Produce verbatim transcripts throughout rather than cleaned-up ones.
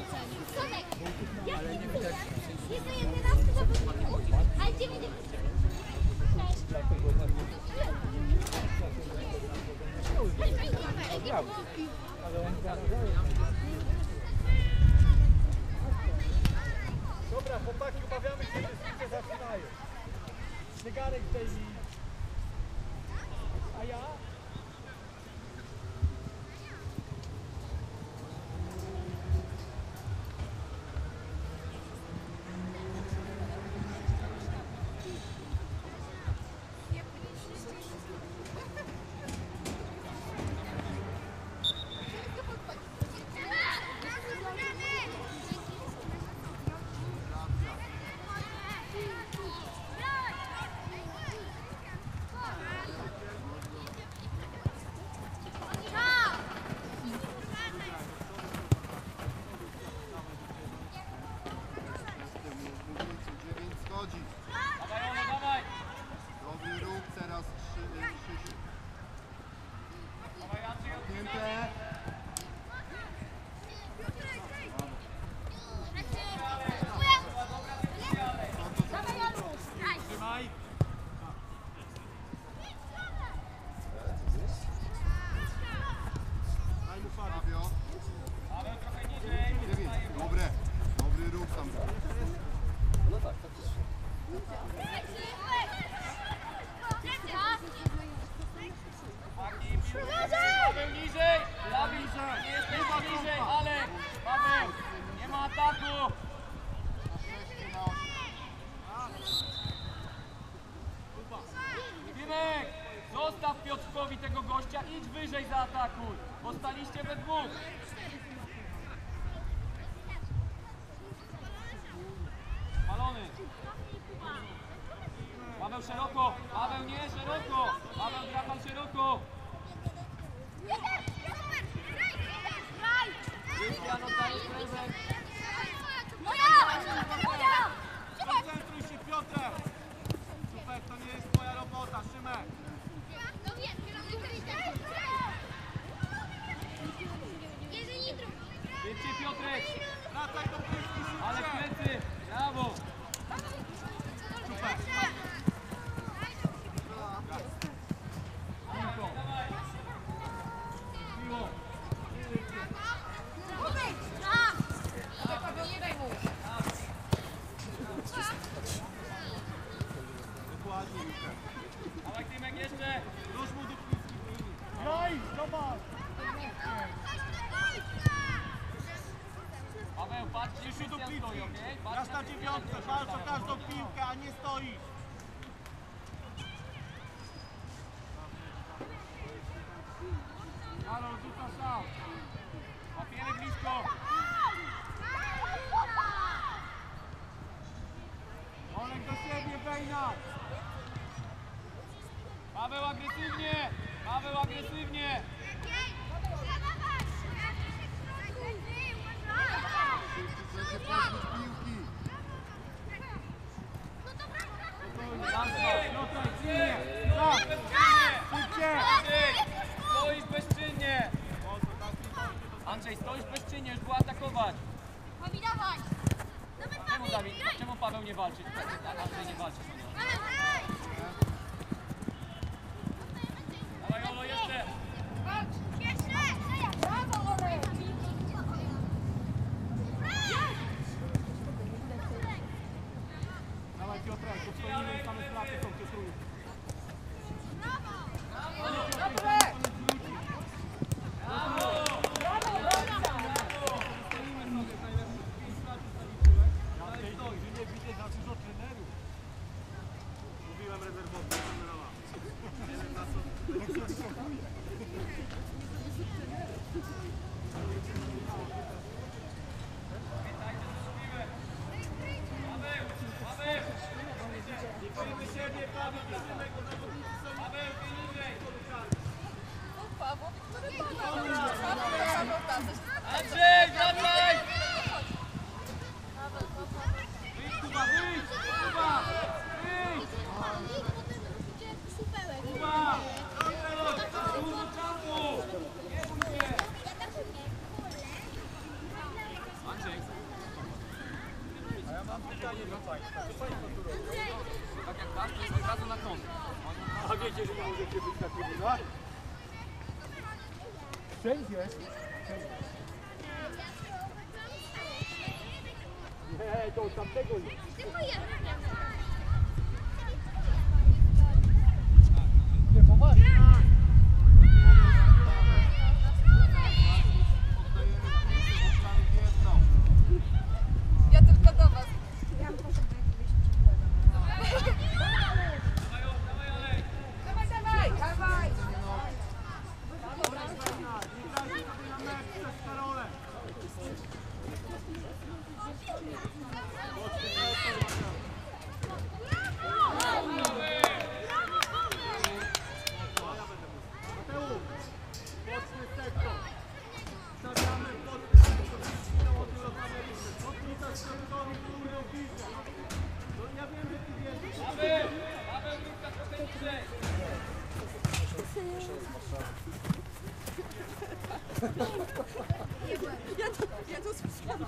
Ale nie widać. Jest jedenasty zawodników, ale dziewięćdziesiąt. Dobra, chłopaki, umawiamy się, że wszyscy zaczynają. Zegarek w tej linii. A ja? Zostaw Piotrkowi tego gościa, idź wyżej, zaatakuj, bo staliście we dwóch. Palony. Paweł szeroko, Paweł nie, szeroko, Paweł drapał szeroko. Krystian, oddajesz prezent. Koncentruj się, Piotrek. Super, to nie jest twoja robota, Szymek. Szybciej, Piotrek! Wracaj do bryski, szybciej! Ale w plecy! Brawo! Super! Miło! Miło! Dokładnie. Dawaj, Tymek, jeszcze! Rusz mu do bliskiej linii. Graj, zobacz! Paweł, patrz, Krzysiu do Krystian stoi, okej? piłki. Raz na dziewiątkę, walcz o każdą piłkę, a nie stoisz. Karol, rzuca szał. Papierek blisko! Olek do siebie, Bejna. Paweł, agresywnie! Paweł, agresywnie! Stoisz bezczynnie! Andrzej, stoisz bezczynnie, już było atakować! Czemu, Dawid, czemu Paweł nie walczy? Andrzej nie walczy. Dawaj, Olo, jeszcze! Dawaj, Piotrek, bo stoimy, same straty są, Piotruj. Mówiłem rezerwowy, Liczymy siebie, Paweł, Szymek, bo zawodnicy są... Paweł, niżej! Andrzej, wracaj! Wyjdź, Kuba, wyjdź! Kuba! Wyjdź! Kuba! Dużo czasu! Nie bój się! Andrzej, fajnie wracaj. Tak jak dasz, to jest od razu na kąt. A wiecie, że nie możecie być na trybunach? Wszędzie. Nie, to od tamtego jest. Nie, poważnie. Ja tylko do was. Ja proszę Dawaj, dawaj, dawaj! Ja to, ja to słyszałam.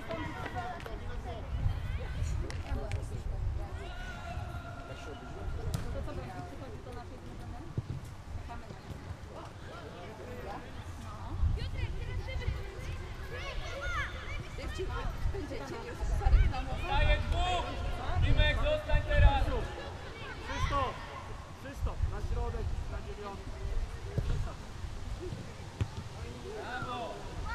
Będziecie już zareklamować. Daję dwóch! Dimek, zostań teraz! Krzysztof! Krzysztof, na środek, na dziewiątkę. Brawo!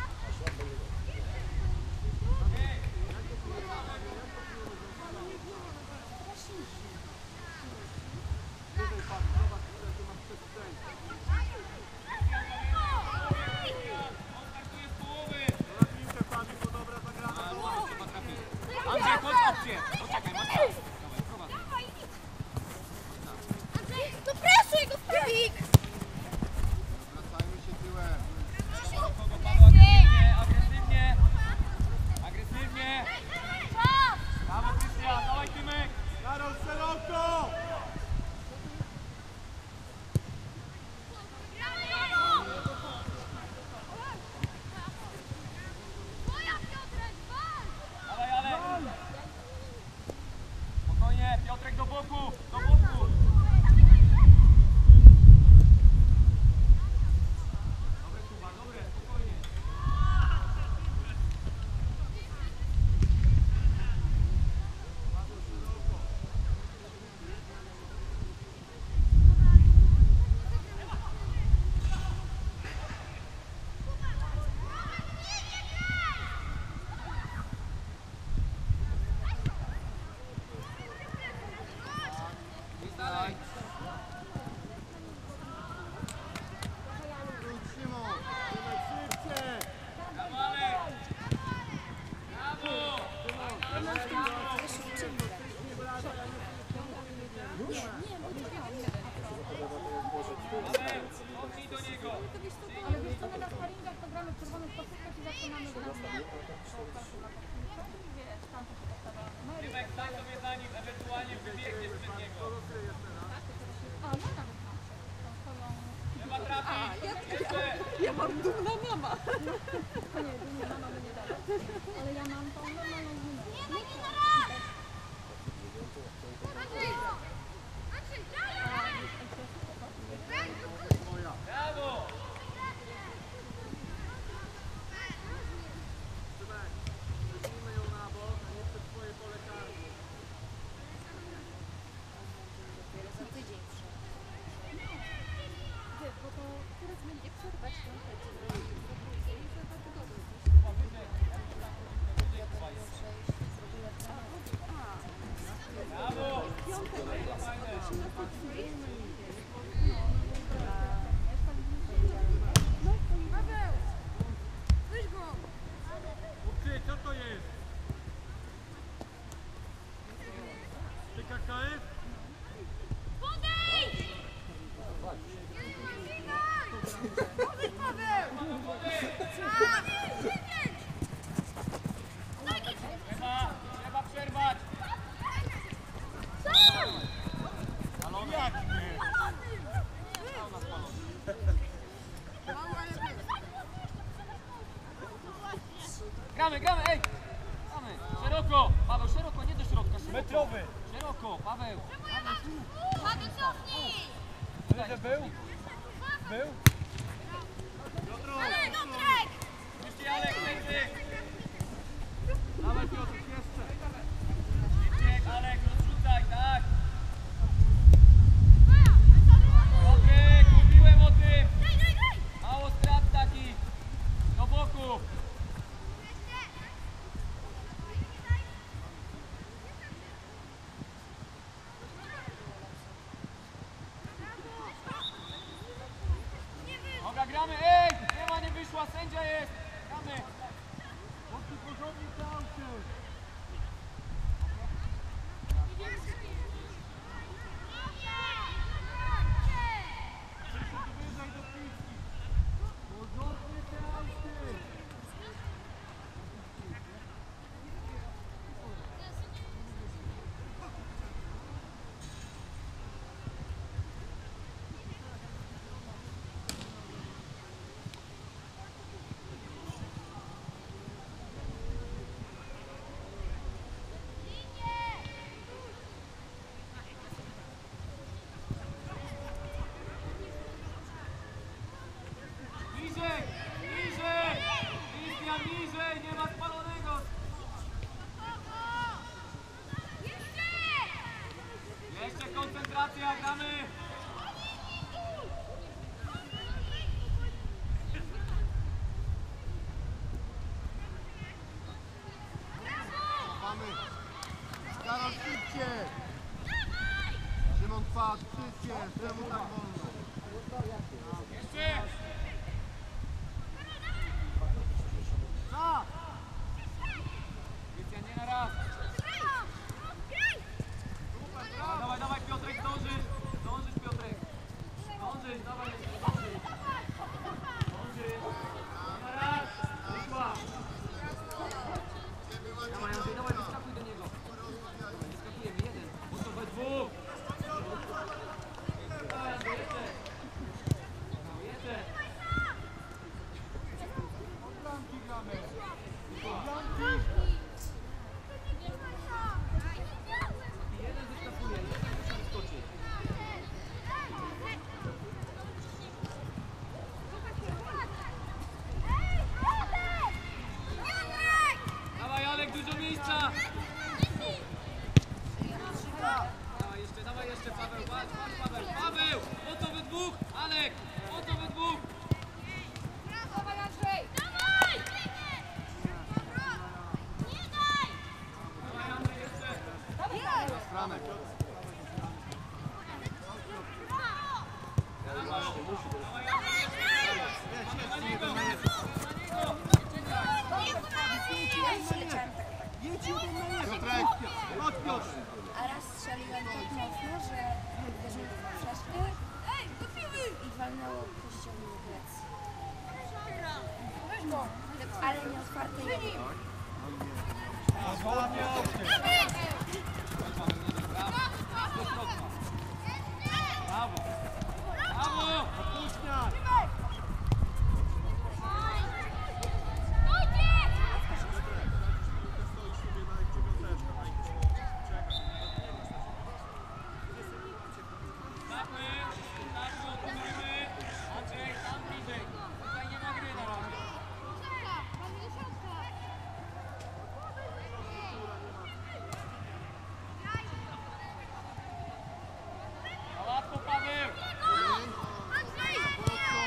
Andrzej, chodź opcję! Poczekaj, masz czas. Dawaj, Andrzej, no proszę go wprawik! Wracajmy się tyłem. Agresywnie! Agresywnie! Agresywnie! Czas! Brawo, Krystian, dawaj Tymek! Karol, szeroko! Dawaj, ale! Spokojnie, Piotrek do boku! Do boku! Dobre, Kuba, dobre, spokojnie. Dalej. Szymon, szybciej! Dawaj! Brawo! Chodź do niego! Ale wiesz co, my na sparingach to gramy w czerwonych koszulkach i zaczynamy grać. Wiesz, tam to się powtarza. Tymek, stań sobie za nim, ewentualnie wybiegnie przed niego. A, no nawet mam. Trzeba trafić! Jeszcze! Ja mam dumna mama. Nie, dumna mama by nie dała. Ale ja mam tą normalną dumę. Nie, no nie na raz! Andrzej! Andrzej, dalej! Brawo! Za tydzień bo to teraz będzie przerwać trochę. Brawo! Weź go! Ty, co to jest? Ty K K F? Podejdź! Podejdź, Paweł! Trzeba, trzeba przerwać! Palony? Jaki my? Gramy, gramy, ej! Gramy! Szeroko! Paweł, szeroko, nie do środka! Metrowy. Szeroko, Paweł. Paweł, cofnij! Że był? Był? Ale Piotrek! Jeszcze Alek, Piotrek. Dawaj Piotrek, jeszcze. Alek, rozrzucaj, tak. Piotrek, mówiłem o tym. Mało strat takich. Do boku. Dobra, gramy. Ej, nie ma, nie wyszła, sędzia jest. Gramy. Chłopcy, porządnie całcie. Przyszedł wyżej do piłki. Porządnie całcie. Niżej! Niżej! Krystian, niżej! Nie ma spalonego! Jeszcze koncentracja, gramy! Mamy. Karol, szybciej. Szymon, patrz, szybciej. Czemu tak wolno? Jeszcze! Za! Krystian, nie na raz! Dawaj, dawaj Piotrek, zdążysz! Zdążysz Piotrek! Zdążysz, dawaj! Zdążysz! Zdążysz! Nie na raz! Wyszła! Dawaj, Andrzej, dawaj, wyskakuj do niego! Dawaj, wyskakujemy, jeden! Mocno we dwóch! Dawaj, Andrzej, jeszcze! No, jeszcze! Bramki gramy. Jeden wyskakuje, jeden musi wyskoczyć. Dawaj Alek, dużo miejsca! Dawaj jeszcze, dawaj jeszcze Paweł, patrz, patrz Paweł, Paweł! Oto we dwóch, Alek! Oto we dwóch! Dawaj, Andrzej! Dawaj! Nie daj! Dawaj Andrzej, jeszcze! Franek. Na niego! Na niego! Piotrek, chodź Piotr. A raz strzeliłem tak mocno, że uderzył w przeszkę i walnęło kościołem w plecy. Ale nie otwarte jedno. Brawo! Brawo! Opuśniaj! Stawmy, stawmy, odbudujmy. Andrzej, tam bliżej. Tutaj nie ma gry na razie. A łatwo, Paweł! Mocno.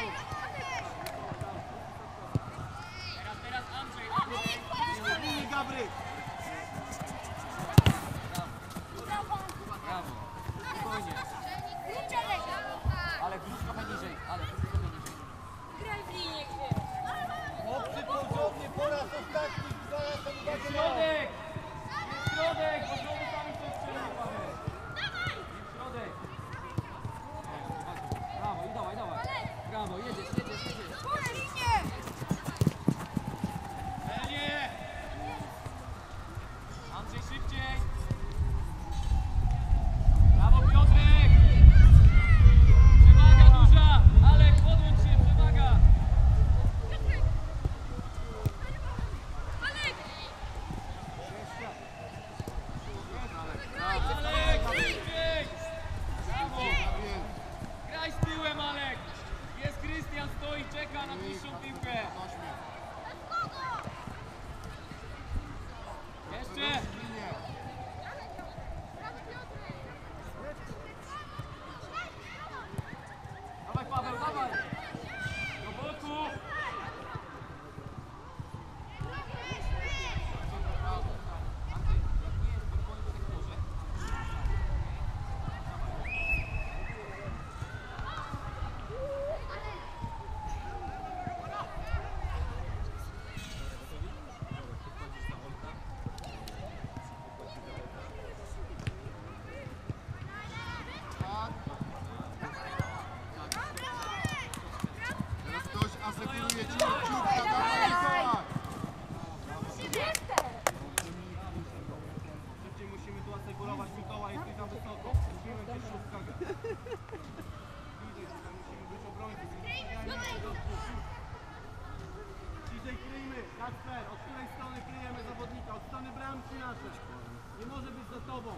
Kacper, od której strony kryjemy zawodnika? Od strony bramki naszej. Nie może być za tobą.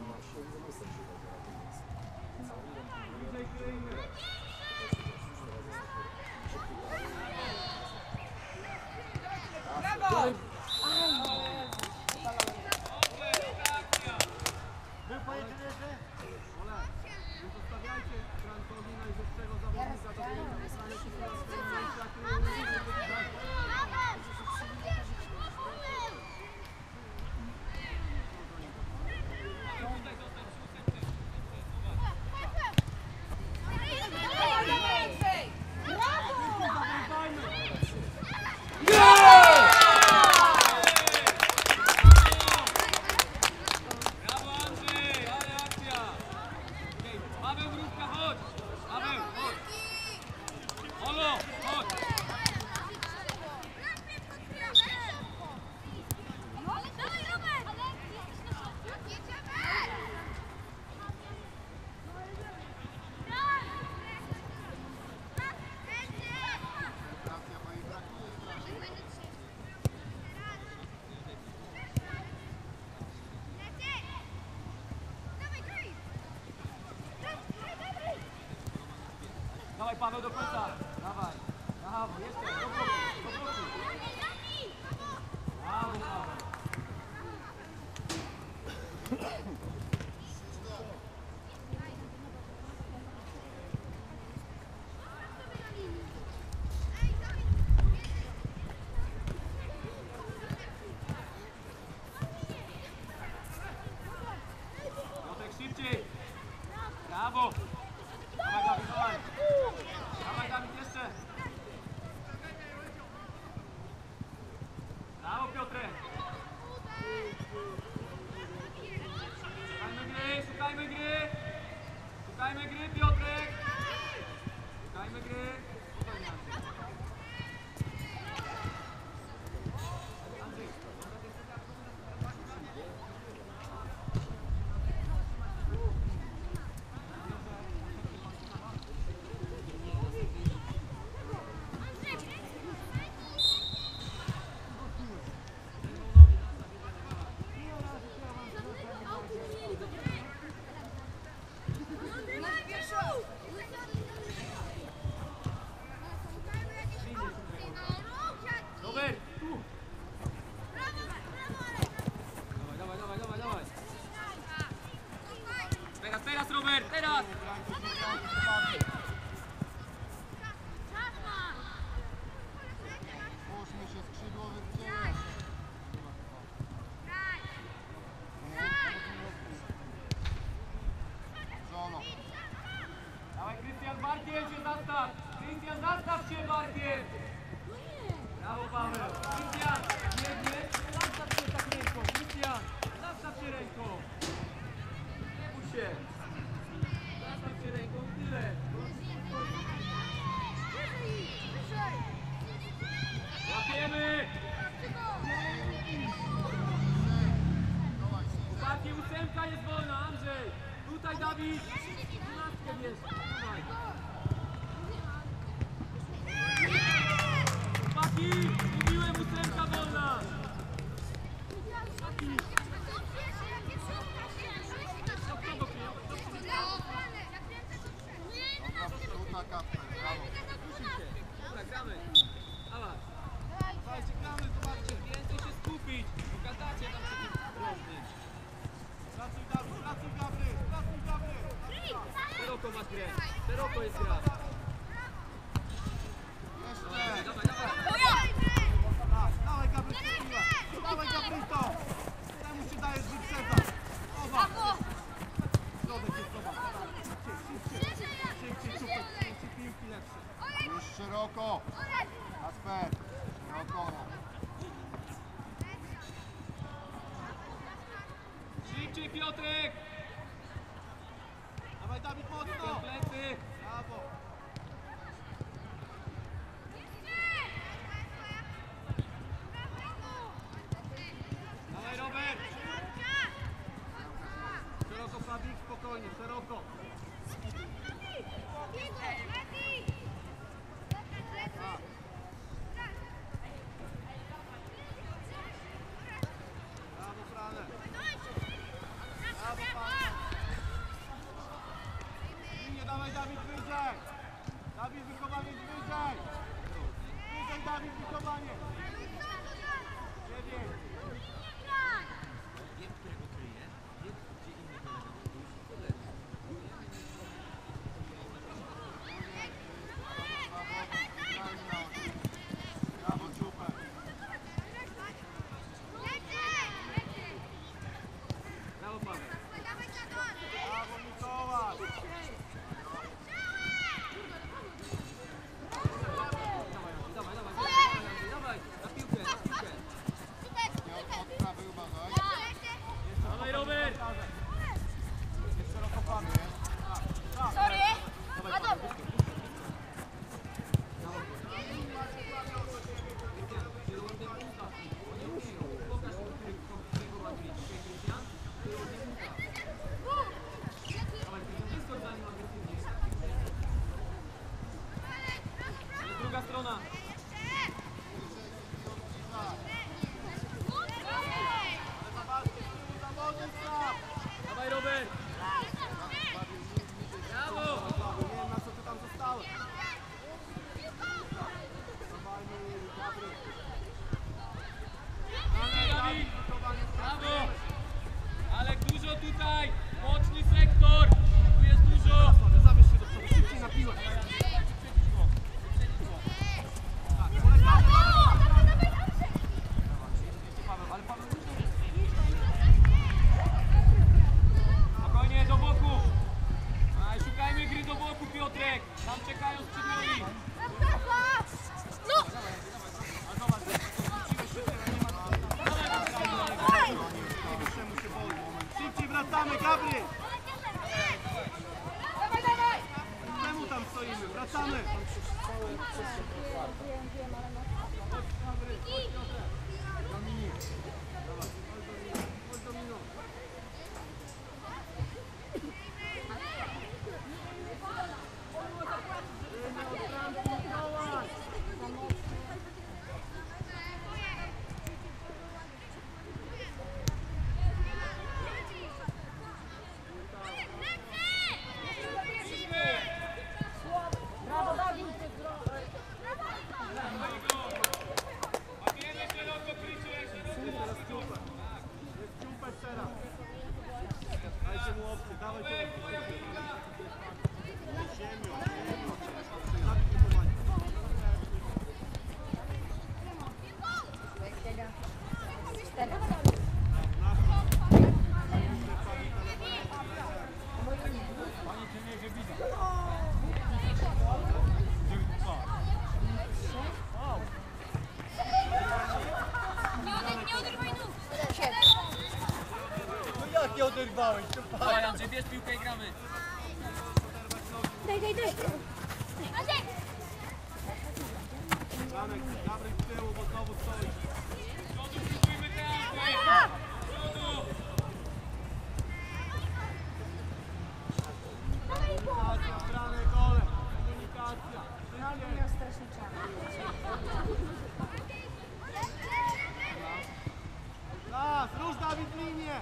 Bliżej kryjmy. Był pojedynek, że? Ole, nie zostawiajcie Frankowi najwyższego zawodnika do pięcia. Stanie się teraz najmniejsza kryjemy. Brawo Andrzej, ale akcja! Okej, Paweł Mrówka, chodź! Paweł, chodź! Olo, chodź! Koncentracja, bo jej brakuje strasznie. Dawaj Paweł do końca! Dawaj! Brawo, jeszcze! Do boku, do boku! Brawo Paweł! Piotrek szybciej! Brawo! Dawaj Dawid, dawaj! Dawaj Dawid jeszcze! Brawo Piotrek! Szukajmy gry, szukajmy gry! Szukajmy gry Piotrek! Szukajmy gry! Spokojnie, Andrzej. Andrzej. Robert, tu! Dawaj, dawaj, dawaj, dawaj, dawaj! Teraz, teraz Robert, teraz! Puśćmy się skrzydłowy w tył. Zolo. Dawaj Krystian, barkiem się zastaw! Krystian, zastaw się barkiem! Brawo Paweł! Krystian, biegnie, zastaw się tak ręką! Krystian, zastaw się ręką! Nie bój się! Zastaw się ręką, tyle! Łapiemy! Chłopaki, ósemka jest wolna, Andrzej! Tutaj Dawid! Dwunastkę bierz! Tutaj! Chłopaki! Mówiłem, ósemka wolna! Rzuta Kacper, brawo. Dobra, gramy! Dawaj! Dawajcie, gramy, zobaczcie! Więcej się skupić! Bo gadacie tam przy tym drobnym! Pracuj Gabry, pracuj Gabry, pracuj Gabry. Szeroko masz grę! Szeroko jest gra! Jeszcze. Dawaj, dawaj! Tak, dawaj Gabry, siła. Dawaj Gabry to. Temu się dajesz wyprzedzać. Oba. Środek jest zobacz. Szybciej, szybciej, szybciej, szybciej, piłki lepsze. Już szeroko. Kasper, szeroko. Szybciej Piotrek! Dawaj Dawid mocno. Ten plecy! Brawo. Dawaj Robert! Szeroko Fabik, spokojnie, szeroko. Dawid, wychowanie wyżej! Wyżej, Dawid, wychowanie! Dziewięć. Brawo, Czupek. Brawo, Paweł. Brawo, Mikołaj. Dawaj, dawaj, dawaj, dawaj, na piłkę, na piłkę. Dawaj, Robert. Jest szerokopany. Sorry! Adam! Druga strona. Dawaj, Robert. Brawo. Nie wiem, na co ty tam zostałeś. Dawid. Brawo. Ale dużo tutaj. Mocny sektor. Tu jest dużo. Zabierz się do przodu, szybciej na piłę. Ale Paweł, spokojnie, do boku. Aj, szukajmy gry do boku, Piotrek. Tam czekają skrzydłowi. No! Czemu się boi? Szybciej wracamy, Gabriel! Dawaj, dawaj! Czemu tam stoimy? Wracamy! Dominik. Dawaj, chodź do Mino. Jest Czupek teraz. Dajcie mu opcję, dawaj tu. Ziemią, ziemią. Zabij wychowanie. Pani czy nie widzę. Nie oderwaj nóg! No jak nie oderwałeś? Dawaj, Andrzej, bierz piłkę i gramy. Daj, daj, daj! Andrzej! Janek, Gabriel z tyłu, bo znowu stoi. Przodu, spróbujmy teraz. Przodu. Komunikacja, strany, gole. Komunikacja. Przejanie. Miał strasznie czarno. Raz, rusz Dawid linię.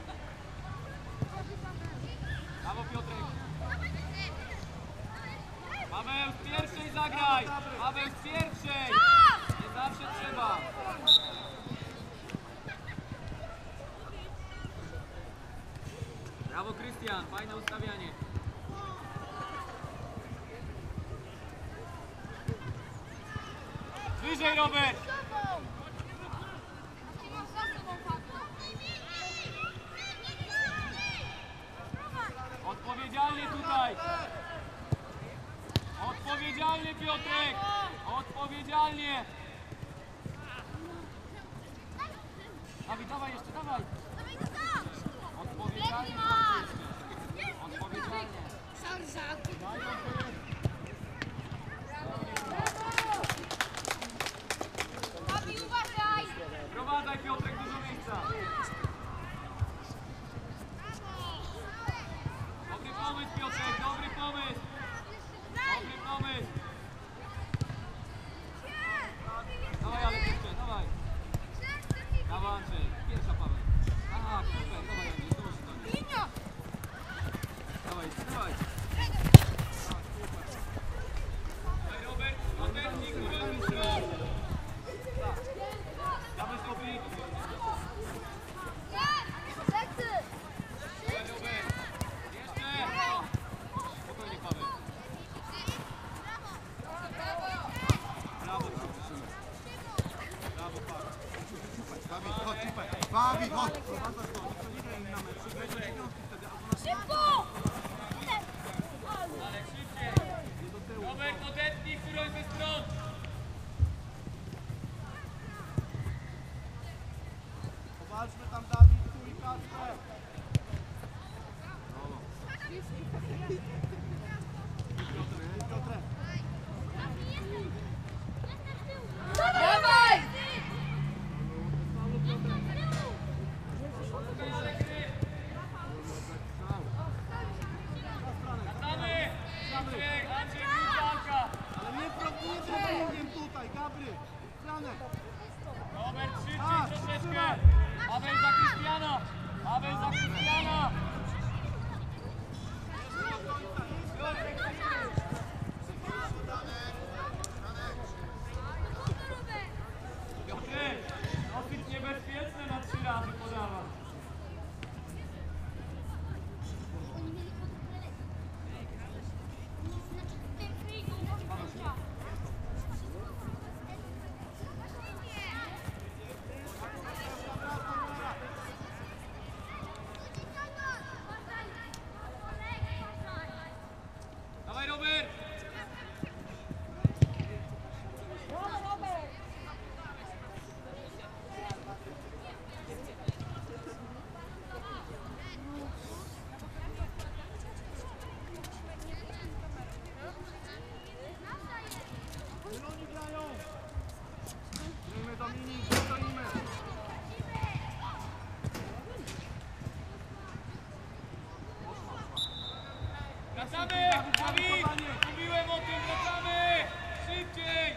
Brawo, Piotrek. Paweł, z pierwszej zagraj. Paweł, z pierwszej. Nie zawsze trzeba. Brawo, Krystian. Fajne ustawianie. Wyżej, Robert. Odpowiedzialnie tutaj. Odpowiedzialnie, Piotrek. Odpowiedzialnie. Dawid, dawaj jeszcze, dawaj. Odpowiedzialnie. Odpowiedzialnie. Papi, uważaj! Prowadzaj, Piotrek, dużo miejsca. Dobry pomysł, Piotrek, dobry pomysł. Dobry pomysł. Dawaj, ale jeszcze, dawaj. Dawaj, Andrzej. Pierwsza, Paweł. Aha, super, dawaj, Andrzej, znowu się tam. Linia! Dawaj, dawaj. Robert, odetnij górą w stronę. Dawaj stopy. Plecy! Dawaj, Robert. Jeszcze. Spokojnie, Paweł. Brawo, brawo, Paweł. Dawid, chodź, super. Dawid, chodź. Prowadzasz to, nikt to nie gra na mecz. Weź na dziewiątki wtedy, albo na Szybko! Ale szybciej. Robert, odetnij którąś ze stron. Powalczmy tam, Dawid, tu i Kasper. Piotrek. Dawaj! Wracamy. Andrzej, Andrzej, walka. Ale nie próbujcie tutaj, Gabry. Franek. Robert, szybciej troszeczkę. Paweł za Krystiana. Paweł za Krystiana. Piotrek, dosyć niebezpieczne na trzy razy podawa. Dawaj, Robert! Zieloni grają. Grajmy, Dominik, stoimy. Wracamy! Dawid! Mówiłem o tym, wracamy! Szybciej!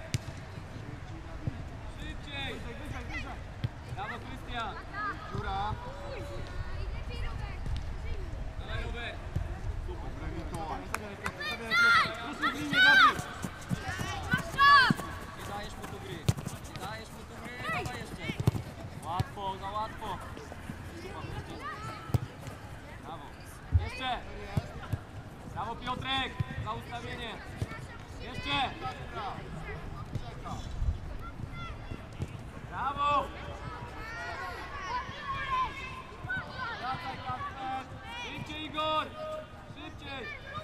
Szybciej! Wyżej, wyżej, wyżej. Brawo, Krystian! Dziura. Dawaj, Robert! Super, Brewito. Zabieraj Piotrek. Ruszmy w linię, Gabry. Nie dajesz mu tu gry! Nie dajesz mu tu gry! Dawaj jeszcze! Łatwo, za łatwo! Super, Krystian! Brawo! Jeszcze! Brawo, Piotrek! Za ustawienie! Jeszcze! Brawo! Wracaj, Kasper! Szybciej, Igor! Szybciej!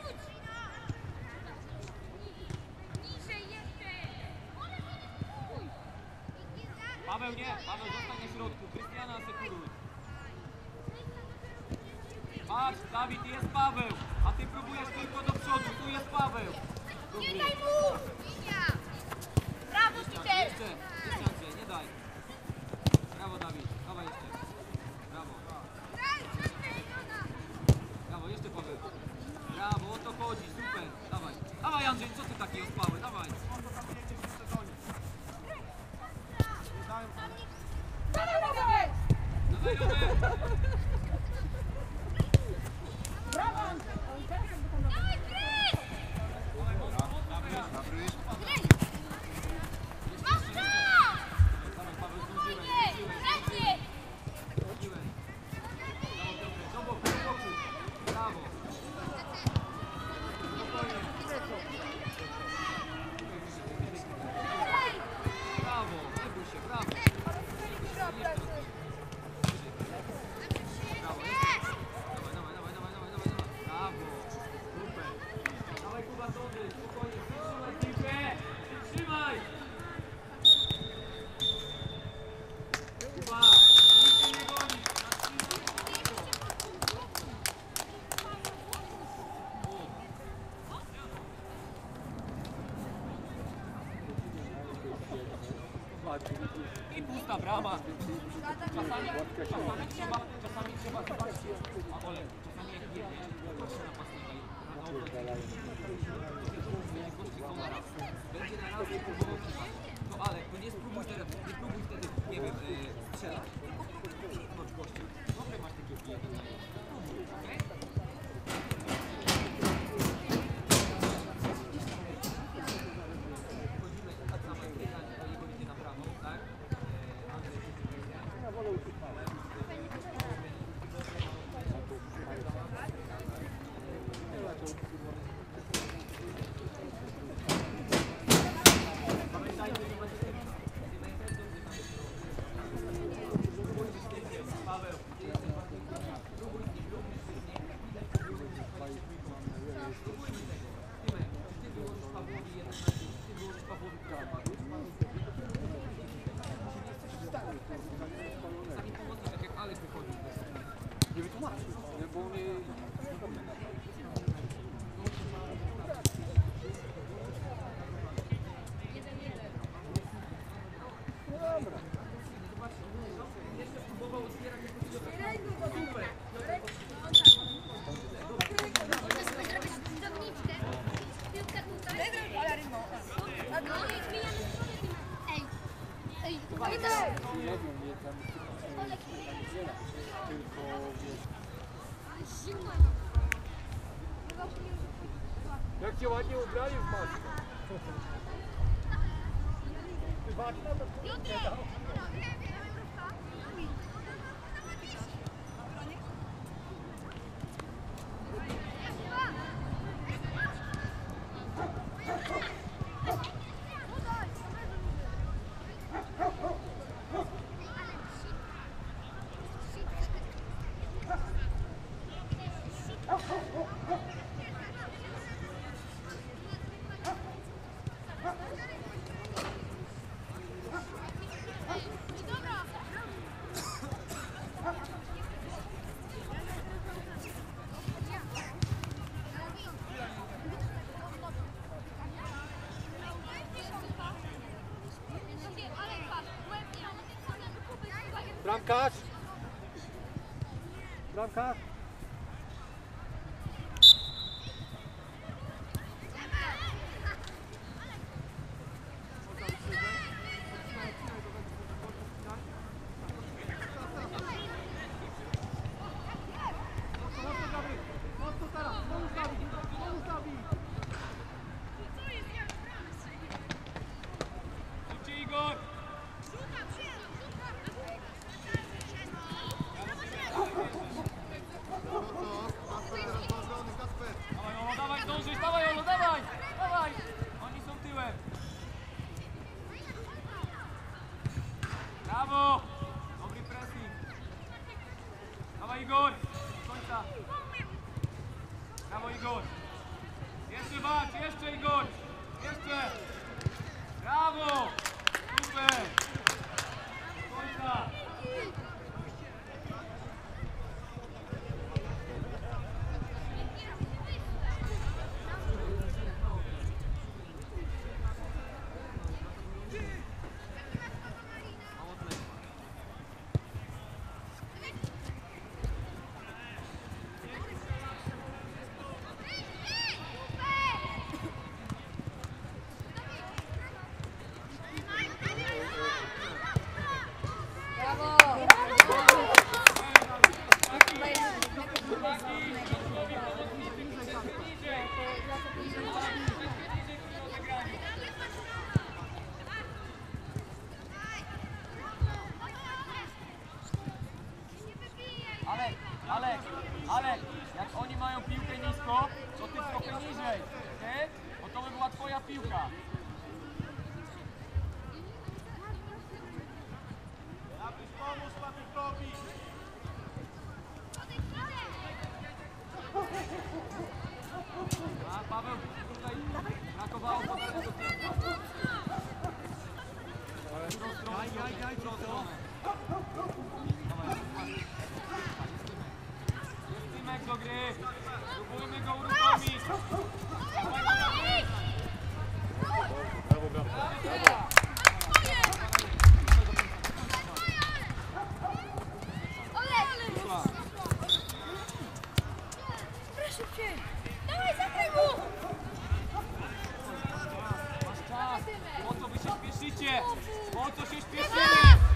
Paweł nie! Paweł zostań na środku! Krystiana asekuruj! Patrz, Dawid, jest Paweł! A ty próbujesz tylko do przodu! Tu jest Paweł! Nie daj mu! Brawo, Peter! Jeszcze! Jeszcze, nie daj! Brawo, Dawid! Dawaj jeszcze! Brawo! Brawo, jeszcze Paweł! Brawo, o to chodzi! Super! Dawaj! Dawaj, Andrzej, co ty taki ospały? Dawaj! On to tam jedzie w tym sezonie. Nie dają. Dawaj, Robert! Dawaj, Chris! Dawaj, mocno, mocno teraz! Gabry. Masz czas! Dawaj, Paweł, zdążyłeś, Ej, zdążyłeś, plecy! zdążyłeś! Brawo, Piotrek, do boku, do boku! Brawo! Brawo, nie bój się, brawo! Brawo, jeszcze. Dawaj, dawaj, dawaj, dawaj, dawaj, dawaj, dawaj. Brawo! Super! Dawaj, Kuba, Tony, spokojnie, przytrzymaj piłkę! Przytrzymaj! Kuba, nikt cię nie goni! I pusta brama. Czasami, czasami trzeba, czasami trzeba zobaczyć, a Ole, czasami jak nie, nie, patrzy na pasnika i na obrocie. Będzie na raz próbował kiwać. No ale, to nie spróbuj teraz, nie próbuj wtedy, nie wiem, e, strzelać. Chodź gościu, dobre masz takie opijaki. Spróbuj, okej? Sami pomocni, tak jak Alek wychodził. Nie wytłumaczył, nie, bo mnie... Jeszcze próbował otwierać super. Możesz sobie zrobić downiczkę. Piłka tutaj. No i zmieniamy stronę tym. Ej. Ej, tutaj to... Nie wiem, nie tam... Tylko, wiesz... Zimno. Jak cię ładnie ubrali w maskę. Bramkarz! Bramkarz! Szybciej, Igor! Dawaj, Olo, dawaj, dążysz, dawaj, Olo, dawaj! Dawaj! Oni są tyłem. Brawo! Dobry pressing. Dawaj, Igor! Do końca. Brawo, Igor! Jeszcze walcz, jeszcze, Igor! Jeszcze! Brawo! Super! Do końca! Alek, Alek, Alek, jak oni mają piłkę nisko, to ty trochę niżej, okej? Bo to by była twoja piłka. Napisz, pomóż Patrykowi! A Paweł, tutaj brakowało Paweł. Daj, daj, daj, co to? Tymek do gry, próbujmy go uruchomić. Brawo, brawo. Dawaj, zagraj mu! Masz czas, po co wy się śpieszycie? Po co się śpieszymy?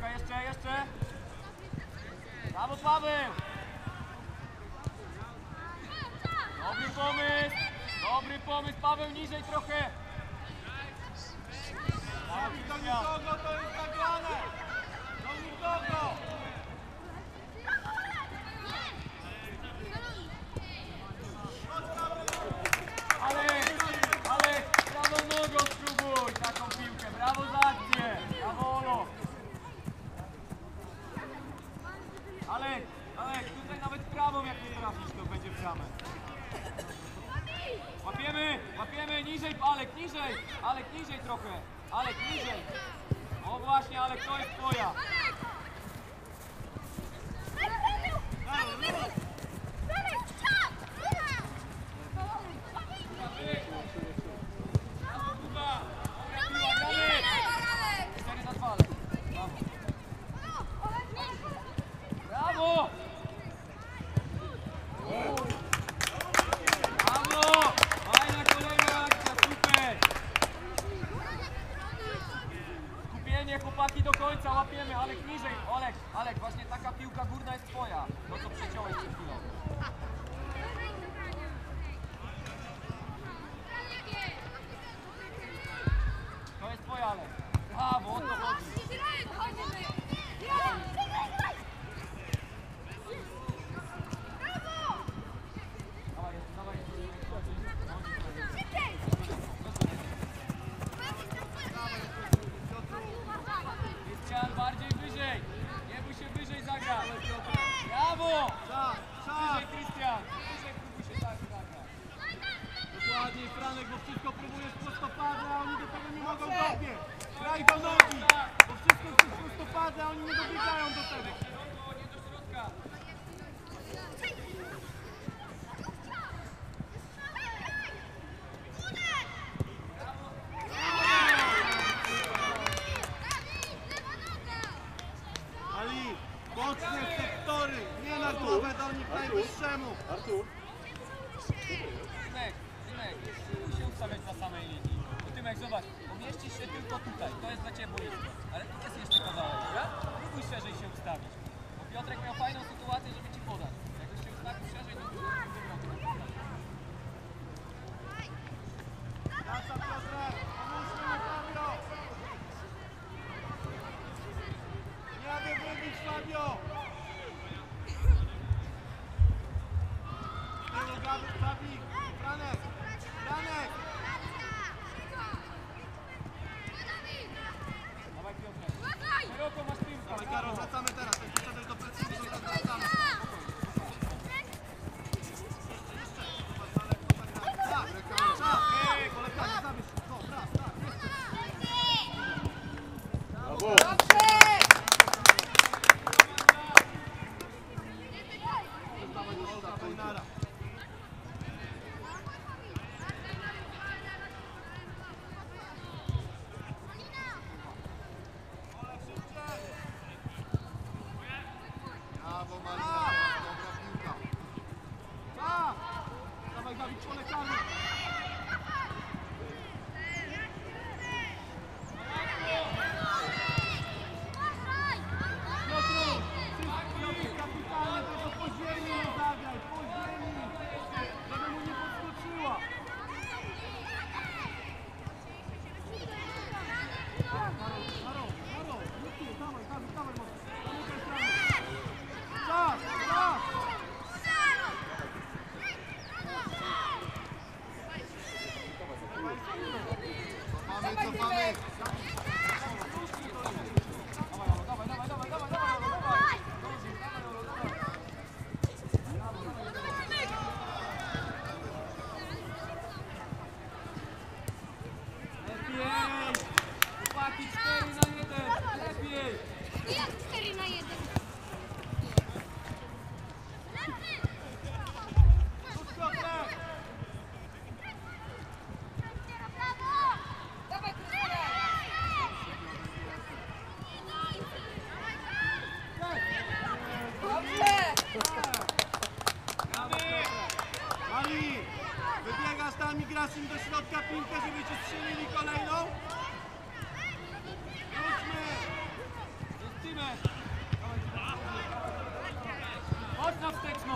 piłka, jeszcze, jeszcze. Brawo, Paweł! Dobry pomysł! Dobry pomysł, Paweł, niżej trochę! Do nikogo to jest nagrane! Do nikogo! Ale, ale, prawą nogą spróbuj taką piłkę, brawo za akcję! Brawo, Olo! Alek, Alek, tutaj nawet prawą jak nie trafisz, to będzie w bramę. Łapiemy, łapiemy, niżej, Alek, niżej! Alek, niżej trochę! Alek, niżej! O właśnie, Alek, to jest twoja! cztery na dwa, brawo! Brawo! Fajna kolejna akcja, super! Skupienie, chłopaki, do końca, łapiemy, Alek, niżej, Olek, Alek, właśnie taka piłka górna jest twoja, to co przeciąłeś przed chwilą. To jest twoja, Alek. Brawo, o to chodzi. Dawaj, dawaj, Krystian, bardziej wyżej. Nie bój się wyżej zagrać. Brawo! Czas, czas! Wyżej, Krystian. Wyżej próbuj się tak zagrać. Dokładniej, Franek, bo wszystko próbujesz prostopadle, a oni do tego nie mogą dobiec. Graj do nogi, bo wszystko chcesz prostopadle, a oni nie dobiegają do tego. Szeroko, nie do środka. Ali, boczne sektory, nie na głowę do nich najwyższemu. Artur, Tymek, Tymek, musisz się ustawiać na samej linii. Bo Tymek, zobacz, pomieścisz się tylko tutaj, to jest dla Ciebie boisko. Ale tu jest jeszcze kawałek, dobra? Próbuj szerzej się ustawić. Bo Piotrek miał fajną sytuację, żeby Ci podać. Jakbyś się ustawił szerzej, to wygrał. Praca, Piotrek, pomóżmy mu, Fabio. Nie jadę wybić, Fabio. Tylu, Gabi, Fabi, Franek, Franek. Dawaj, Piotrek. Szeroko masz piłkę. Dawaj, Karol, wracamy teraz. Jak przyszedłeś do plecy, to wracamy. Tak, czas. Ej, kolektanie, zabierz. No, raz, tak, jeszcze. brawo! Dawaj do Olka, Pejnara. Brawo, Marina, dobra piłka. Tak! Dawaj, Dawid, kolekany. Piotruś, Piotruś, kapitalnie, tylko po ziemi nie zagraj, po ziemi, żeby mu nie podskoczyła. Karol, Karol, Karol, nie tu, dawaj, Dawid, dawaj, mocno. Zamykaj stronę. Czas, czas! Cofamy, cofamy. Dawaj, dawaj, dawaj, dawaj, dawaj, dawaj, dawaj. Lepiej! Chłopaki, cztery na jeden! Lepiej! Jak cztery na jeden? Rzut, Piotrek. Dawaj, Krystian! Ali, wybiegasz tam i grasz im do środka piłkę, żeby ci strzelili kolejną? Rzućmy! Jest Tymek! mecz. Chodź na wsteczną!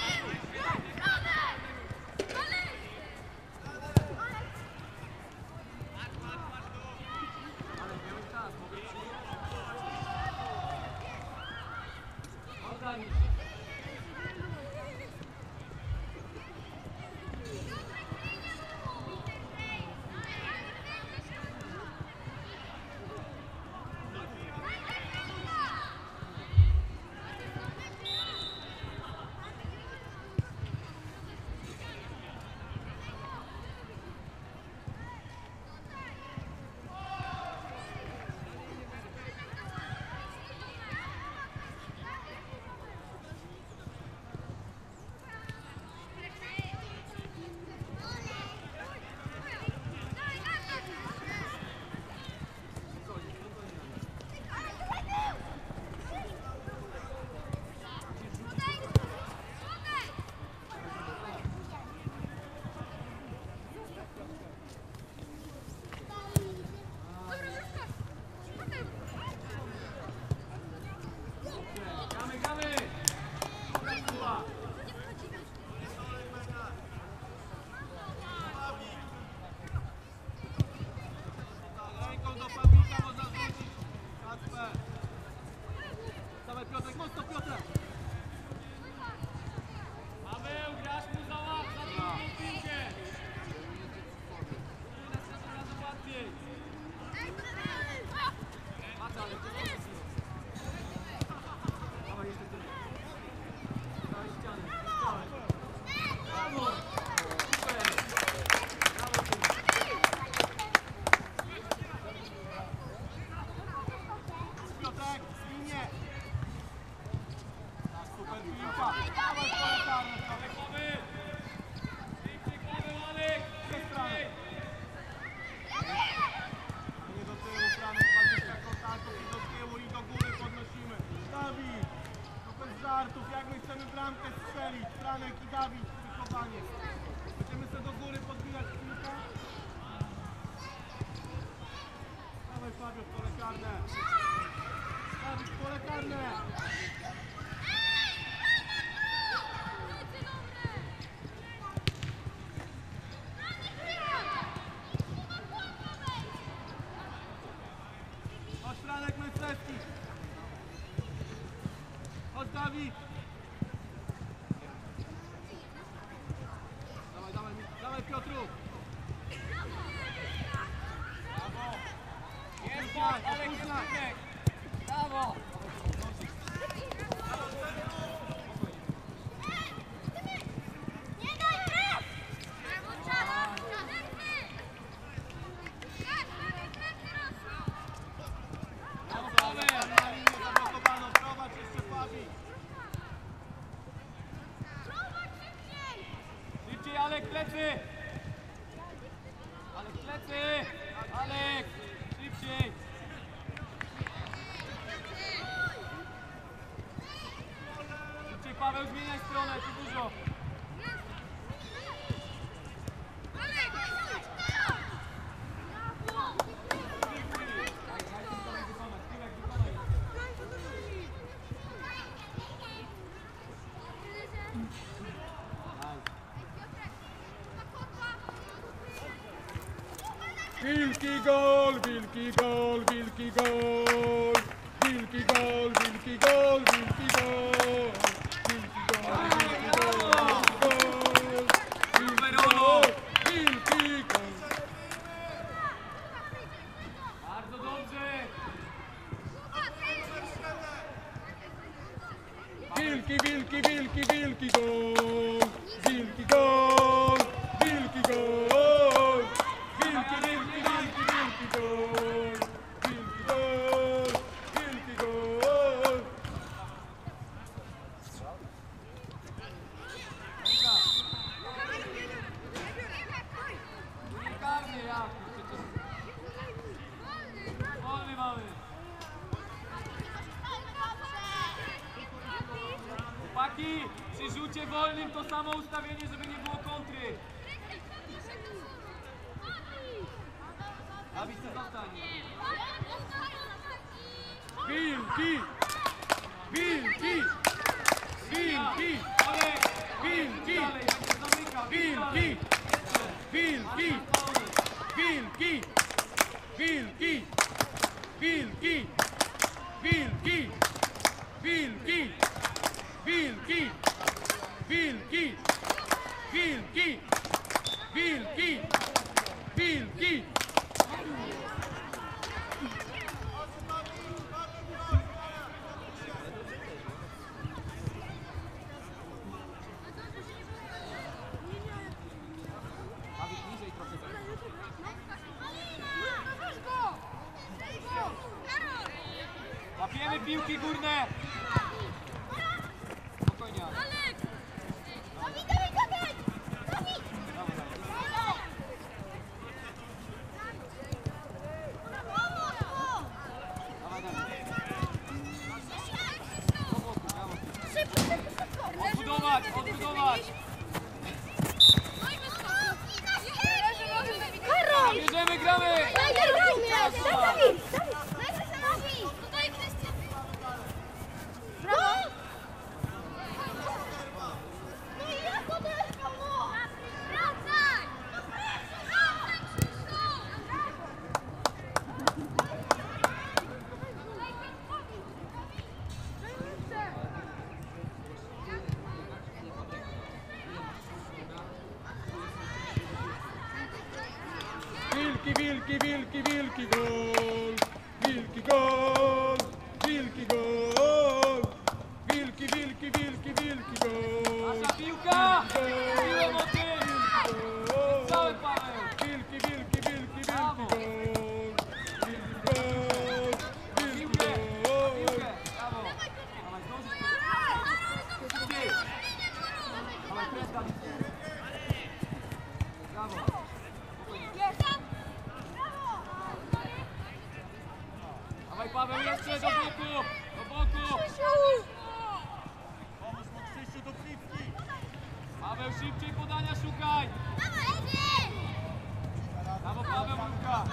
Ale miałeś czas, mogę przyjść. Oddaj. Gramy, gramy! Ręką do Pawlika można zrzucić. Kacper. Dawaj Piotrek, mocno Piotrek. Paweł, grasz mu za łap, za drugą piłkę! Następnym razem łatwiej! Patrz, ale to jest dawaj jeszcze ty. Dawaj ścianę, ścianę. Brawo! Super! Brawo ty! Piotrek, linie. Tak, super piłka. Dawaj pole karne. Alek, Paweł! Szybciej, Paweł, Alek! Szybciej! Nie do tyłu, Franek, dwadzieścia kontaktów i do tyłu i do góry podnosimy. Dawid, no bez żartów, jak my chcemy bramkę strzelić. Franek i Dawid, wychowanie. Będziemy sobie do góry podbijać piłkę. Dawaj Fabio, w pole karne. Dawid, w pole karne. Chodź Franek, Męcewski. Chodź Dawid. Dawaj, dawaj, dawaj Piotru. Brawo. Jest błąd, Alek, jest Alek! Brawo! Brawo, Paweł! Na linię zablokowano, prowadź jeszcze Fabi. Szybciej, Alek, plecy! Alek, plecy! Alek! Szybciej! Szybciej, Paweł, zmieniaj stronę, tu dużo! Wielki gol, wielki gol, wielki gol. Wielki gol, wielki gol, wielki gol. Wielki gol, wielki gol, wielki gol. Wielki gol. Bardzo dobrze! Wielki, wielki, wielki, wielki gol. Wielki gol, wielki gol. Wielki, wielki, wielki, wielki gol. Wielki gol, wielki gol. Karny jak? Wolny mamy! Chłopaki, przy rzucie wolnym to samo ustawienie, żeby nie było kontry. Dawid, ty zostań. Wielki Wilki! Wilki! Wilki! Olek! Wilki! Dalej, będzie zamykał. Wilki! Wilki! Wilki! Wilki! Wilki! Wilki! Wilki! Wilki! Wilki! Wilki! Wilki! Wilki! Dawid, niżej trochę. Łapiemy piłki górne. Spokojnie. Dawid, Dawid, Dawid! Dawid! Brawo, Dawid. Dawaj, Dawid. Do boku, brawo. Szybko, szybko, szybko! Odbudować, odbudować. Karol! Bierzemy, gramy. Daj, daj, daj! Daj, Dawid! Daj, Dawid! Tutaj Krystian! Brawo! No i ja to też, no! Wracaj! Wracaj, Krzysztof! Wilki, wilki, wilki, wilki, gol! Wilki, gol! Wilki, gol! Wilki, wilki, wilki, wilki, gol! Nasza piłka. Piłę mocy. Gol! Cały Paweł. Wilki, wilki, wilki, wilki, Brawo. gol! Wilki, gol! Wilki, Piłkę. gol! Piłkę. Brawo. Dawaj, zdążysz. Szybciej. Dawaj, pres, Dawid. Brawo. Dawaj, Paweł, jeszcze do boku. Do boku. Pomóż mu, Krzysiu, do piłki! Paweł, szybciej podania szukaj. Brawo, Paweł, piłka.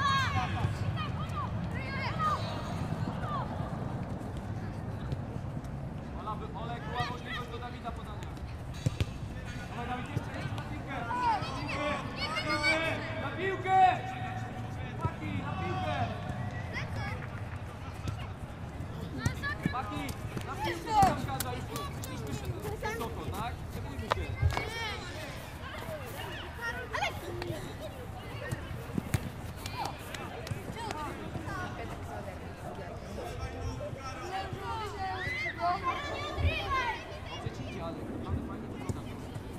Ola, Olek, była możliwość do Dawida podania. Dawaj, Dawid, jeszcze, jeszcze na piłkę. Na piłkę, na piłkę, na piłkę. Paki, na piłkę. Paki, na piłkę do bramkarza. Już wyszliśmy się wysoko, tak? Nie bójmy się. Dobrze ci idzie, ale naprawdę fajnie to wygląda.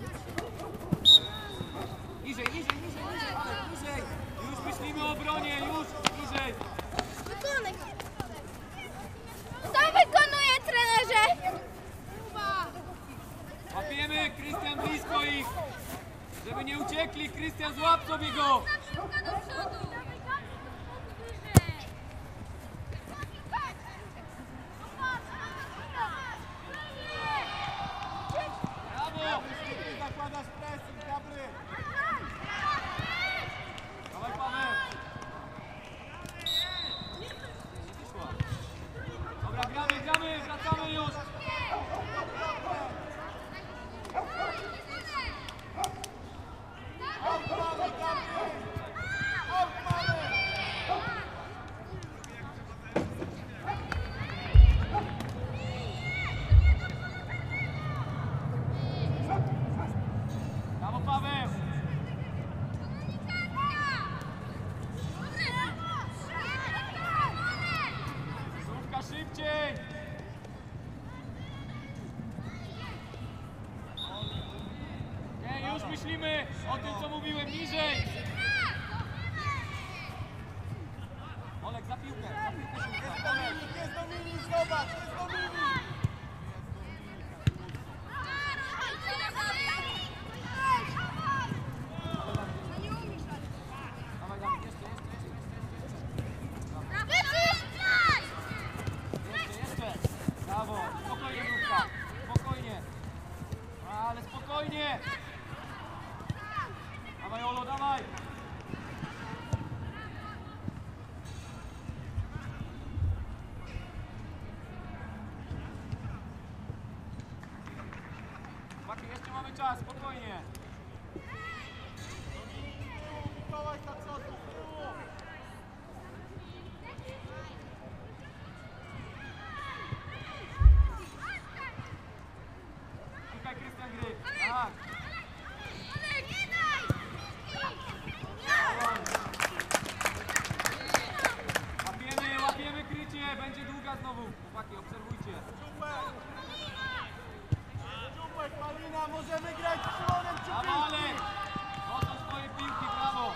Niżej, niżej, niżej, niżej, ale niżej. Już myślimy o obronie, już niżej. Kto wykonuje, trenerze? Łapiemy, Krystian blisko ich. Żeby nie uciekli, Krystian, złap sobie go. Piłka do przodu! Brawo. Zakładasz pressing, dobry! Dawaj, Paweł. Nie, nie wyszła. Dobra, gramy, gramy, wracamy już. Brawo, Paweł. Słówka szybciej. Nie, już myślimy o tym, co mówiłem, niżej. Olek, za piłkę, za piłkę szybko. Olek. Jest Dominik, zobacz! Jest Dominik! Dawaj, Dawid, jeszcze, jeszcze, jeszcze, jeszcze. Jeszcze, jeszcze. Brawo. Spokojnie, Lówka. Spokojnie. Ale spokojnie. Dawaj, Olo, dawaj. mamy czas, spokojnie. Mikołaj, tak co tu? Szukaj, Krystian, gry. Tak. Łapiemy, łapiemy krycie, będzie długa znowu. Chłopaki, obserwujcie. Czubek, Malina, możemy grać z Szymonem Brawo, Czubek! Alek! To są swoje piłki, brawo!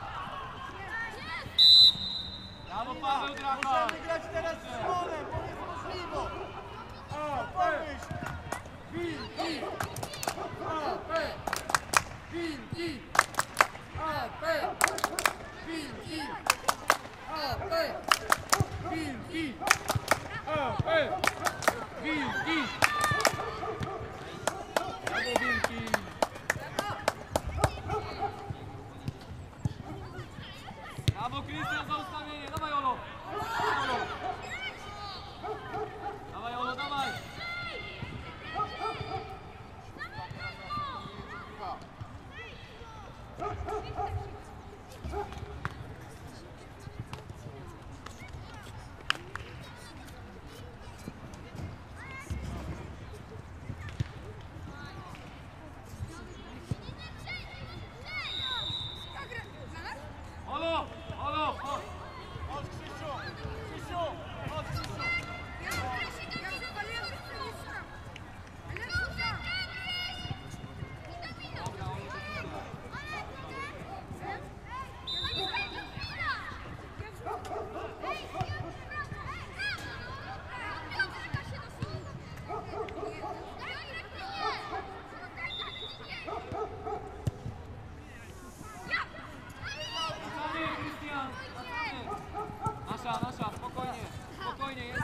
Brawo, Paweł Drapa! Możemy grać teraz z Szymonem, bo jest możliwe! A, pomyśl! Wilki! A, P! Wilki! A, P! Wilki! A, P! Wilki! A, P! Wilki! Brawo, Wilki! Brawo, Krystian, za ustawienie! Dawaj, Olo! Dawaj, Olo! Dawaj, Olo, dawaj! Olo! Olo! Chodź! Chodź, Krzysiu! Krzysiu! Chodź, Krzysiu! Wracamy, Krystian! Wracamy! Nasza, nasza, spokojnie! Spokojnie, jest!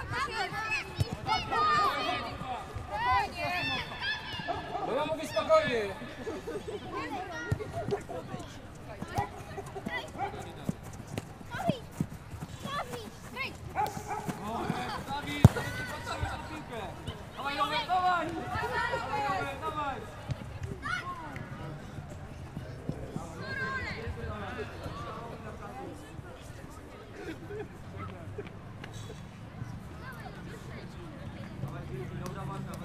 No ja mówię spokojnie. O, Dawid, nie patrzyłeś na piłkę! Dawaj, Robert, dawaj! Dawaj, Robert, dawaj! Dobra walka,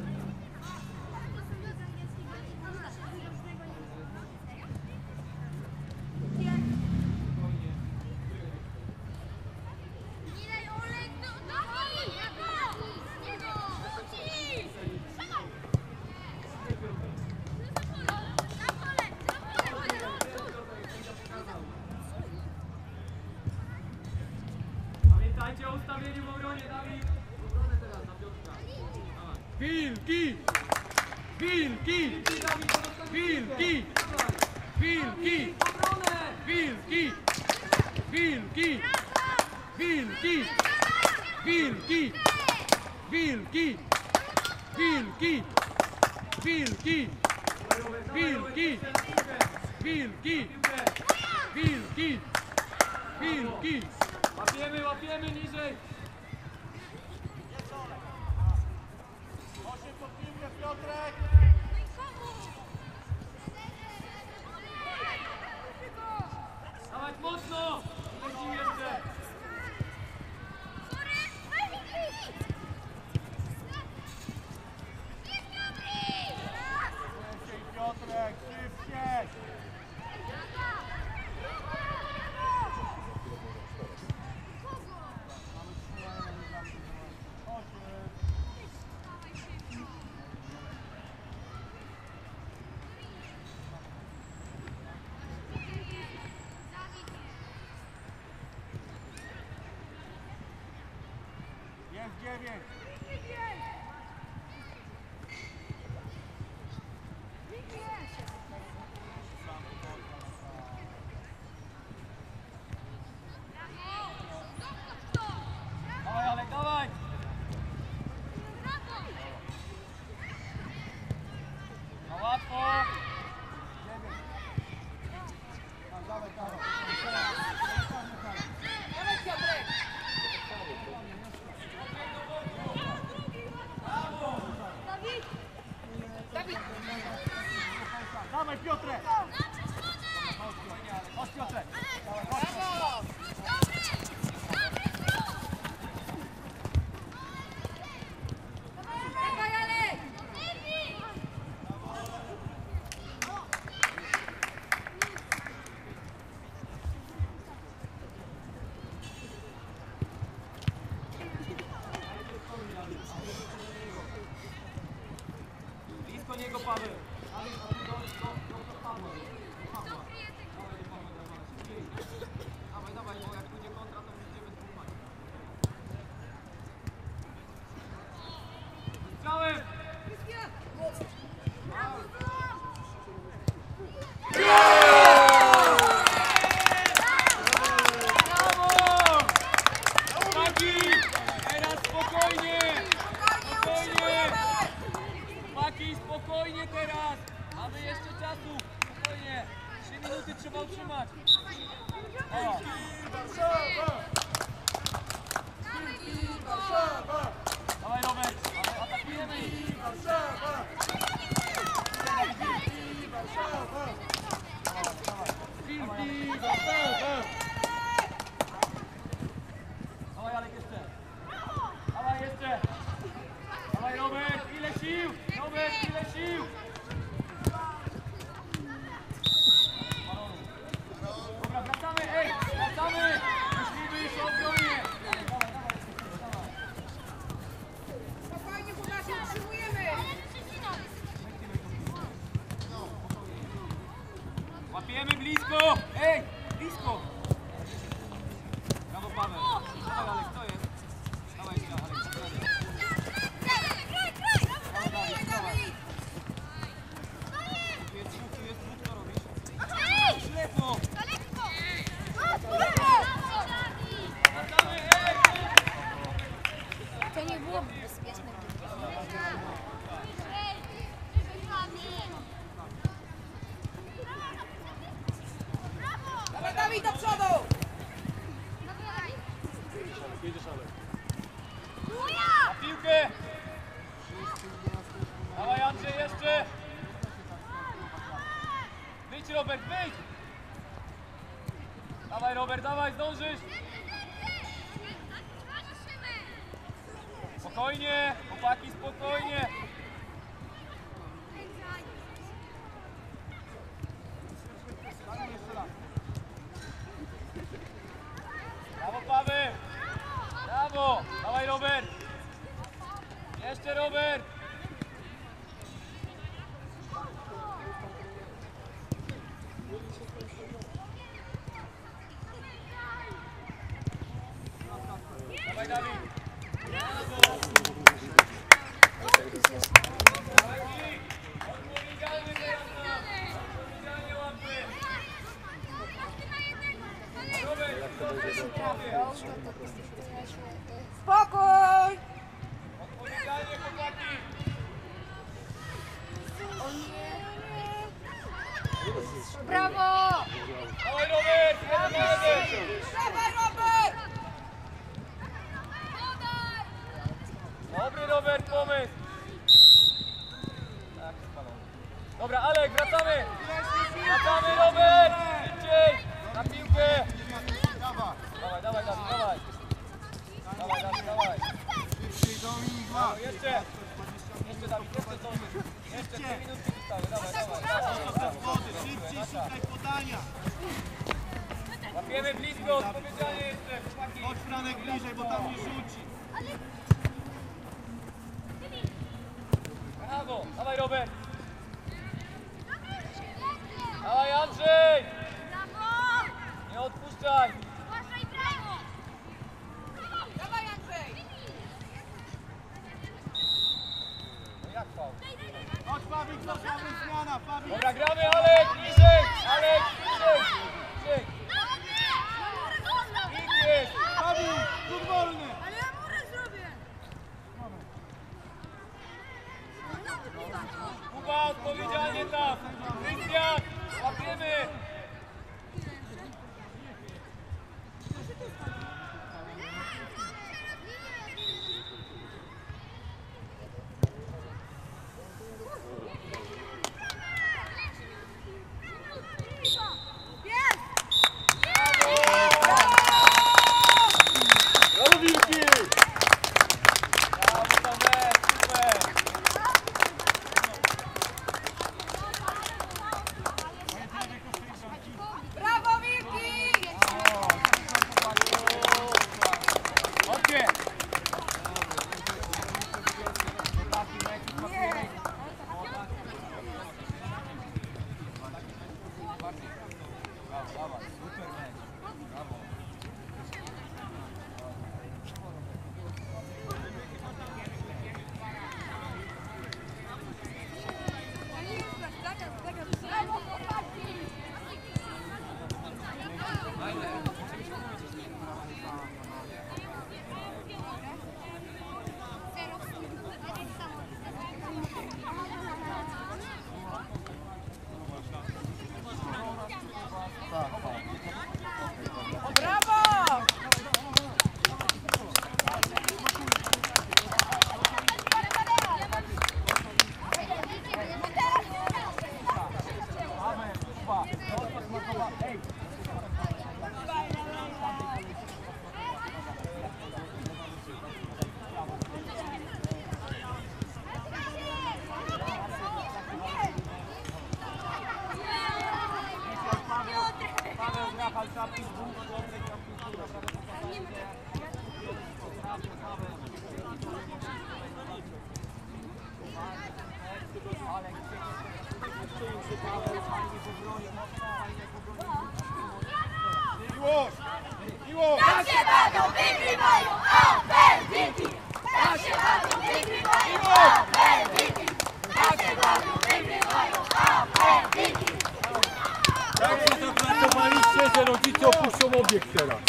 pamiętajcie o ustawieniu w obronie, Dawid! W obronę teraz na Piotrka. Dawaj. Wilki! Wilki! Dawid, to dostaniesz Wilki! Dawaj. Wilki! W obronę! Wilki! Wilki! Wilki! Wilki! Wilki! Wilki! Wilki! Wilki! Wilki! Wilki! Wilki! Łapiemy, łapiemy niżej! Osiem pod piłkę, Piotrek! Dawać mocno! Lecimy jeszcze! Szybciej, Piotrek, szybciej! Jest dziewięć! Dawaj, Alek, dawaj! No łatwo! Dawaj, dawaj! Dawaj, Piotrek! Paweł. Dawaj, do, do, do, do Pawła. Do Pawła. Dawaj, do Pawła, dawaj. Szybciej. Dawaj, dawaj, bo jak będzie kontra, to będziemy dwóch mać. Strzałem! Spokojnie teraz! Mamy jeszcze czasu! Spokojnie! trzy minuty trzeba utrzymać! O. Dawaj Robert! Atakujemy ich! Dawaj Alek jeszcze! Dawaj jeszcze! Dawaj Robert! Ile sił! Robert! Ile sił! Dobra, wracamy! Ej! Wracamy! Myślimy już o obronie! Spokojnie, chłopaki, utrzymujemy! Łapiemy blisko! Ej! Blisko! Brawo Paweł! Dawaj Alek, co jest? Dawaj jeszcze Alek, dawaj, dawaj! Tu jest dwóch, tu jest dwóch, co robisz? Ślepo! To nie byłoby bezpieczne. Dawaj, Dawid, do przodu! Na piłkę! Dawaj Andrzej jeszcze! Wyjdź Robert, wyjdź! Dawaj Robert, dawaj, zdążysz! Spokojnie, chłopaki, spokojnie! Brawo Paweł! Brawo! Dawaj Robert! Jeszcze Robert! Dawaj Dawid! Brawo! Odpowiedzialny teraz nam! Odpowiedzialnie łapy! Robert, dobrze do głowy! Spokój! Odpowiedzialnie chłopaki! O nie! Brawo! Dawaj Robert! Jeden na jeden! Dawaj, Robert! Dobry Robert, pomysł! Tak, spalony. Dobra, Alek, wracamy! Wracamy Robert! Szybciej! Na piłkę! Dawaj, dawaj, dawaj, dawaj! Dawaj, dawaj, dawaj! No, jeszcze! Jeszcze Dawid, jeszcze zdążysz! Jeszcze dwie minutki zostały, dawaj, dawaj! dawaj. Szybciej szukaj podania. Łapiemy blisko, odpowiedzialnie jeszcze, chłopaki! Chodź Franek bliżej, bo tam nie rzuci. Brawo! Dawaj Robert! Dawaj Andrzej! Nie odpuszczaj! Dawaj, Andrzej! No jak faul? Chodź Pawik, chodź, mamy zmiana. Pawik. Dobra, gramy Alek! Niżej! Alek! Niżej! Niżej! Nikt jest! Pawik, rzut wolny. Ale ja murę zrobię! Kuba, odpowiedzialnie tam! Krystian! Łapiemy! Brawo Wilki. Brawo Tomek! Super! Pojedynek o Miłość! Miłość! Tak się bawią, wygrywają, a Belwiki! Tak się bawią, wygrywają, a Belwiki! Tak się bawią, wygrywają, a Belwiki! Tak się zapracowaliście, że rodzice opuszczą obiekt teraz.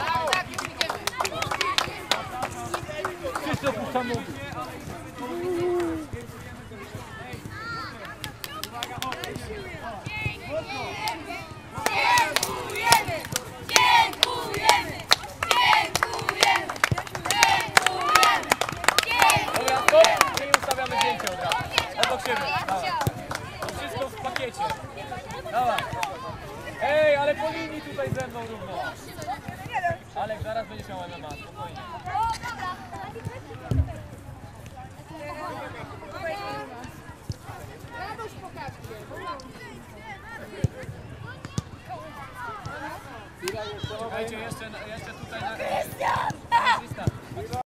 Wszyscy opuszczamy obiekt. Dziękujemy! Dziękujemy! Dziękujemy! Dziękujemy! Dobra, stop! I ustawiamy zdjęcie od razu. Obok siebie. Dawaj. To wszystko w pakiecie. Dawaj. Ej, ale po linii tutaj ze mną równo. Alek, zaraz będziesz miał M M A, spokojnie. Czekajcie, jeszcze, jeszcze tutaj na...